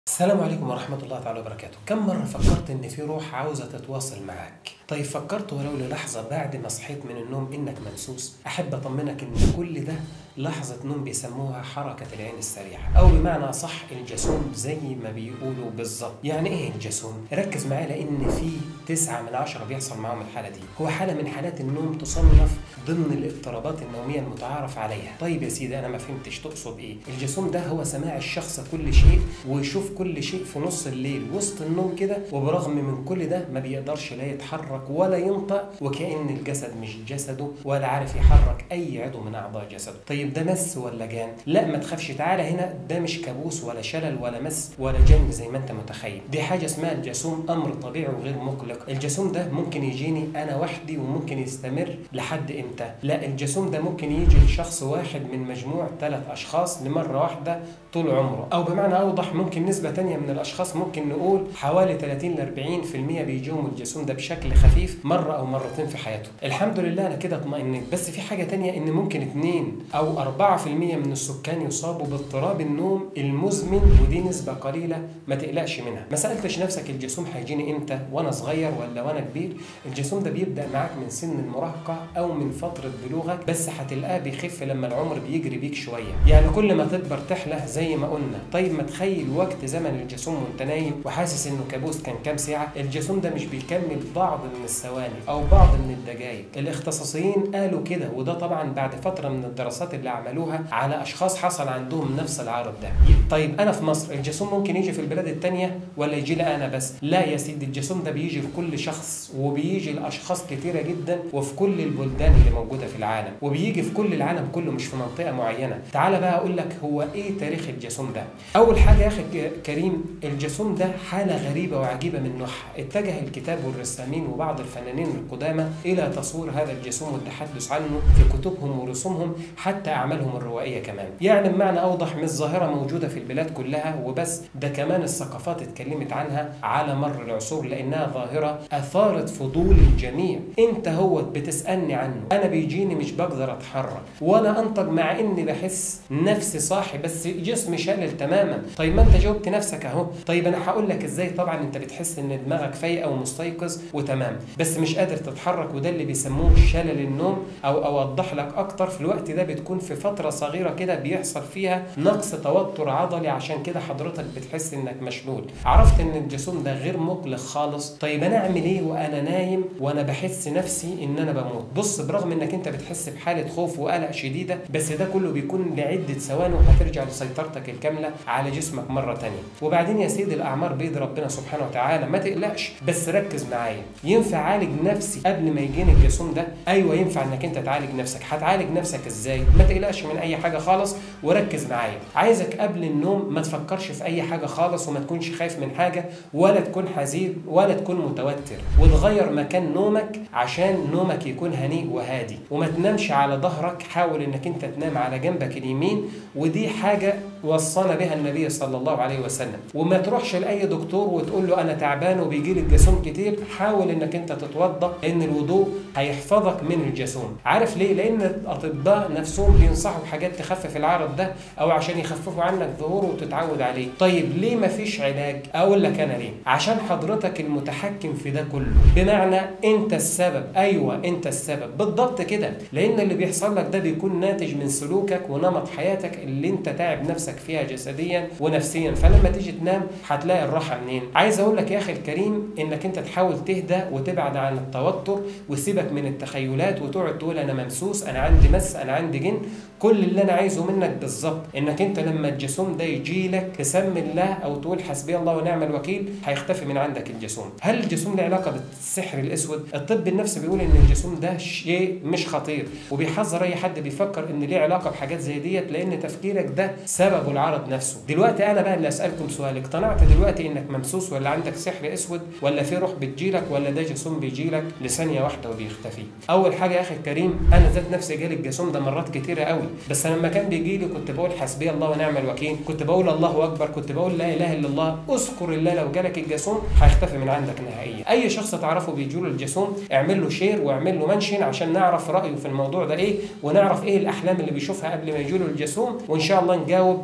السلام عليكم ورحمة الله تعالى وبركاته. كم مرة فكرت إن في روح عاوزة تتواصل معاك؟ طيب فكرت ولو للحظة بعد ما صحيت من النوم إنك ممسوس؟ أحب أطمنك إن كل ده لحظة نوم بيسموها حركة العين السريعة، أو بمعنى صح الجاسوم زي ما بيقولوا بالظبط. يعني إيه الجاسوم؟ ركز معايا لأن في 9 من 10 بيحصل معاهم الحالة دي. هو حالة من حالات النوم تصنف ضمن الاضطرابات النومية المتعارف عليها. طيب يا سيدي أنا ما فهمتش تقصد إيه؟ الجاسوم ده هو سماع الشخص كل شيء ويشوف كل شيء في نص الليل وسط النوم كده، وبرغم من كل ده ما بيقدرش لا يتحرك ولا ينطق، وكأن الجسد مش جسده ولا عارف يحرك أي عضو من أعضاء جسده. طيب ده مس ولا جان؟ لا ما تخافش، تعالى هنا، ده مش كابوس ولا شلل ولا مس ولا جن زي ما انت متخيل. دي حاجة اسمها الجاسوم، أمر طبيعي وغير مقلق. الجاسوم ده ممكن يجيني أنا وحدي وممكن يستمر لحد إمتى؟ لا، الجاسوم ده ممكن يجي لشخص واحد من مجموع 3 أشخاص لمرة واحدة طول عمره، أو بمعنى أوضح ممكن نسبة تانية من الأشخاص، ممكن نقول حوالي 30 ل 40% بيجيهم الجاسوم ده بشكل خفيف مرة أو مرتين في حياته. الحمد لله أنا كده اطمئنيت. بس في حاجة تانية، إن ممكن 2 أو 4% من السكان يصابوا باضطراب النوم المزمن، ودي نسبة قليلة ما تقلقش منها. ما سألتش نفسك الجاسوم هيجيني إمتى؟ وأنا صغير ولا وأنا كبير؟ الجاسوم ده بيبدأ معاك من سن المراهقة أو من فترة بلوغك، بس هتلاقاه بيخف لما العمر بيجري بيك شوية، يعني كل ما تكبر تحلى زي ما قلنا. طيب ما تخيل وقت زمن الجاسوم وانت نايم وحاسس انه كابوس كان كام ساعة؟ الجاسوم ده مش بيكمل بعض من الثواني او بعض من الدقائق. الاختصاصيين قالوا كده، وده طبعا بعد فترة من الدراسات اللي عملوها على اشخاص حصل عندهم نفس العرض ده. طيب انا في مصر الجاسوم ممكن يجي في البلاد التانية ولا يجي لي انا بس؟ لا يا سيدي، الجاسوم ده بيجي لكل شخص، وبيجي لاشخاص كتيرة جدا وفي كل البلدان اللي موجودة في العالم، وبيجي في كل العالم كله مش في منطقة معينة. تعال بقى اقول لك هو ايه تاريخ الجاسوم ده. اول حاجة يا اخي كريم، الجاسوم ده حالة غريبة وعجيبة من نوعها. اتجه الكتاب والرسامين وبعض الفنانين القدامى إلى تصوير هذا الجاسوم والتحدث عنه في كتبهم ورسومهم، حتى أعمالهم الروائية كمان. يعني بمعنى أوضح مش ظاهرة موجودة في البلاد كلها وبس، ده كمان الثقافات اتكلمت عنها على مر العصور، لأنها ظاهرة أثارت فضول الجميع. أنت هو بتسألني عنه، أنا بيجيني مش بقدر أتحرك ولا أنطق، مع إني بحس نفسي صاحي بس جسمي شلل تماما. طيب ما أنت جاوبت نفسك أهو. طيب أنا هقول لك إزاي. طبعا أنت بتحس إن دماغك فايقة ومستيقظ وتمام، بس مش قادر تتحرك، وده اللي بيسموه شلل النوم. أو أوضح لك أكتر، في الوقت ده بتكون في فترة صغيرة كده بيحصل فيها نقص توتر عضلي، عشان كده حضرتك بتحس إنك مشلول. عرفت إن الجاسوم ده غير مقلق خالص. طيب أنا أعمل إيه وأنا نايم وأنا بحس نفسي إن أنا بموت؟ بص، برغم إنك أنت بتحس بحالة خوف وقلق شديدة، بس ده كله بيكون لعدة ثواني وهترجع لسيطرتك الكاملة على جسمك مرة تانية. وبعدين يا سيدي الأعمار بيد ربنا سبحانه وتعالى، ما تقلقش. بس ركز معايا، ينفع أعالج نفسي قبل ما يجيني الجاسوم ده؟ أيوة ينفع إنك أنت تعالج نفسك. هتعالج نفسك إزاي؟ ما تقلقش من أي حاجة خالص، وركز معايا. عايزك قبل النوم ما تفكرش في أي حاجة خالص، وما تكونش خايف من حاجة، ولا تكون حزين، ولا تكون متوتر، وتغير مكان نومك عشان نومك يكون هنيء وهادي، وما تنامش على ظهرك. حاول إنك أنت تنام على جنبك اليمين، ودي حاجة وصانا بها النبي صلى الله عليه وسلم. وما تروحش لأي دكتور وتقول له أنا تعبان وبيجي لي الجاسوم كتير. حاول إنك أنت تتوضأ، لأن الوضوء هيحفظك من الجاسوم. عارف ليه؟ لأن الأطباء نفسهم بينصحوا بحاجات تخفف العرض ده، أو عشان يخففوا عنك ظهوره وتتعود عليه. طيب ليه ما فيش علاج؟ أقول لك أنا ليه. عشان حضرتك المتحكم في ده كله، بمعنى أنت السبب. أيوة أنت السبب بالضبط كده، لأن اللي بيحصل لك ده بيكون ناتج من سلوكك ونمط حياتك اللي أنت تعب نفسك فيها جسديا ونفسيا. فلما تيجي تنام هتلاقي الراحة منين؟ عايز أقول لك يا أخي الكريم إنك أنت تحاول تهدى وتبعد عن التوتر، وسيبك من التخيلات وتقعد تقول أنا ممسوس، أنا عندي مس، أنا عندي جن. كل اللي أنا عايزه منك بالظبط إنك أنت لما الجاسوم ده يجي لك تسمي الله أو تقول حسبي الله ونعم الوكيل، هيختفي من عندك الجاسوم. هل الجاسوم له علاقة بالسحر الأسود؟ الطب النفسي بيقول إن الجاسوم ده شيء مش خطير، وبيحذر أي حد بيفكر إن ليه علاقة بحاجات زي ديت، لأن تفكيرك ده سببه العرض نفسه. دلوقتي أنا بقى اللي أسألكم سؤال، اقتنعت دلوقتي إنك ممسوس ولا عندك سحر أسود، ولا في روح بتجيلك، ولا ده جاسوم بيجيلك لثانية واحدة وبيختفي؟ أول حاجة يا أخي الكريم، أنا ذات نفسي جالي الجاسوم ده مرات كتيرة قوي، بس أنا لما كان بيجي لي كنت بقول حسبي الله ونعم الوكيل، كنت بقول الله أكبر، كنت بقول لا إله إلا الله. اذكر الله، لو جالك الجاسوم هيختفي من عندك نهائيا. أي شخص تعرفه بيجيله الجاسوم اعمل له شير واعمل له منشن عشان نعرف رأيه في الموضوع ده إيه، ونعرف إيه الأحلام اللي بيشوفها قبل ما يجيله الجاسوم، وإن شاء الله نجاوب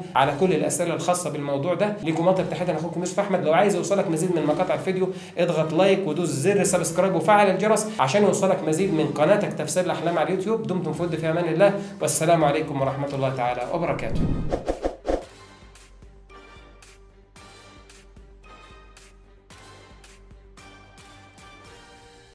على كل الاسئله الخاصه بالموضوع ده. ليكم مطلب تحيه، انا اخوكم يوسف احمد. لو عايز يوصلك مزيد من مقاطع الفيديو اضغط لايك ودوس زر سبسكرايب وفعل الجرس عشان يوصلك مزيد من قناتك تفسير الاحلام على اليوتيوب. دمتم في ود في امان الله، والسلام عليكم ورحمه الله تعالى وبركاته.